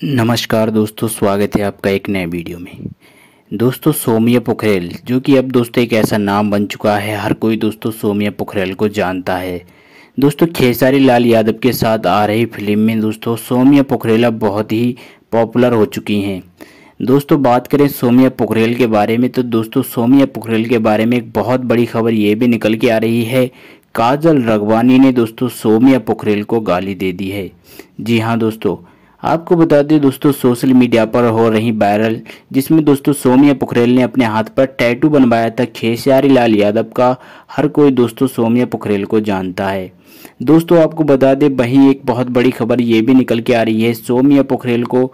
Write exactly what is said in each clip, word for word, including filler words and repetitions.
नमस्कार दोस्तों, स्वागत है आपका एक नए वीडियो में। दोस्तों, सौम्या पोखरेल जो कि अब दोस्तों एक ऐसा नाम बन चुका है, हर कोई दोस्तों सौम्या पोखरेल को जानता है। दोस्तों, खेसारी लाल यादव के साथ आ रही फिल्म में दोस्तों सौम्या पोखरेल अब बहुत ही पॉपुलर हो चुकी हैं। दोस्तों, बात करें सौम्या पोखरेल के बारे में तो दोस्तों सौम्या पोखरेल के बारे में एक बहुत बड़ी खबर ये भी निकल के आ रही है। काजल राघवानी ने दोस्तों सौम्या पोखरेल को गाली दे दी है। जी हाँ दोस्तों, आपको बता दें दोस्तों, सोशल मीडिया पर हो रही वायरल, जिसमें दोस्तों सौम्या पोखरेल ने अपने हाथ पर टैटू बनवाया था खेसारी लाल यादव का। हर कोई दोस्तों सौम्या पोखरेल को जानता है। दोस्तों, आपको बता दें वहीं एक बहुत बड़ी खबर ये भी निकल के आ रही है, सौम्या पोखरेल को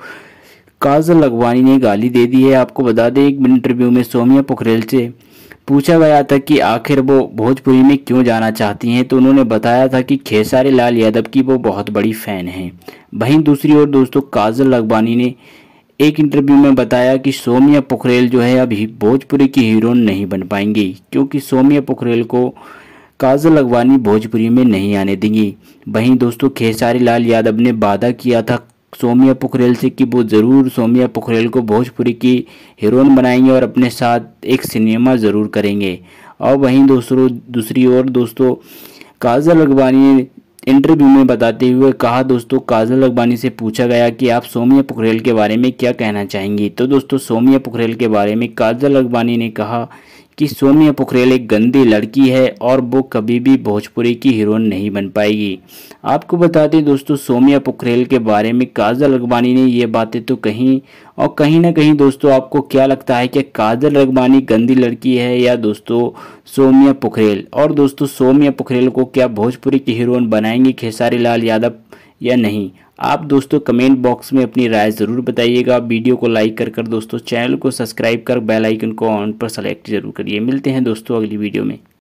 काजल राघवानी ने गाली दे दी है। आपको बता दें, एक इंटरव्यू में सौम्या पोखरेल से पूछा गया था कि आखिर वो भोजपुरी में क्यों जाना चाहती हैं, तो उन्होंने बताया था कि खेसारी लाल यादव की वो बहुत बड़ी फ़ैन हैं। वहीं दूसरी ओर दोस्तों काजल राघवानी ने एक इंटरव्यू में बताया कि सौम्या पोखरेल जो है अभी भोजपुरी की हीरोइन नहीं बन पाएंगी, क्योंकि सौम्या पोखरेल को काजल राघवानी भोजपुरी में नहीं आने देंगी। वहीं दोस्तों खेसारी लाल यादव ने वादा किया था सौम्या पोखरेल से कि वो ज़रूर सौम्या पोखरेल को भोजपुरी की हीरोइन बनाएंगे और अपने साथ एक सिनेमा ज़रूर करेंगे। और वहीं दोस्तों दूसरी ओर दोस्तों काजल राघवानी ने इंटरव्यू में बताते हुए कहा, दोस्तों काजल राघवानी से पूछा गया कि आप सौम्या पोखरेल के बारे में क्या कहना चाहेंगी, तो दोस्तों सौम्या पोखरेल के बारे में काजल राघवानी ने कहा कि सौम्या पोखरेल एक गंदी लड़की है और वो कभी भी भोजपुरी की हीरोइन नहीं बन पाएगी। आपको बता दें दोस्तों, सौम्या पोखरेल के बारे में काजल राघवानी ने ये बातें तो कहीं, और कहीं ना कहीं दोस्तों आपको क्या लगता है कि काजल राघवानी गंदी लड़की है या दोस्तों सौम्या पोखरेल? और दोस्तों सौम्या पोखरेल को क्या भोजपुरी की हीरोइन बनाएंगी खेसारी लाल यादव या नहीं? आप दोस्तों कमेंट बॉक्स में अपनी राय ज़रूर बताइएगा। वीडियो को लाइक कर कर दोस्तों चैनल को सब्सक्राइब कर बेल आइकन को ऑन पर सेलेक्ट जरूर करिए। मिलते हैं दोस्तों अगली वीडियो में।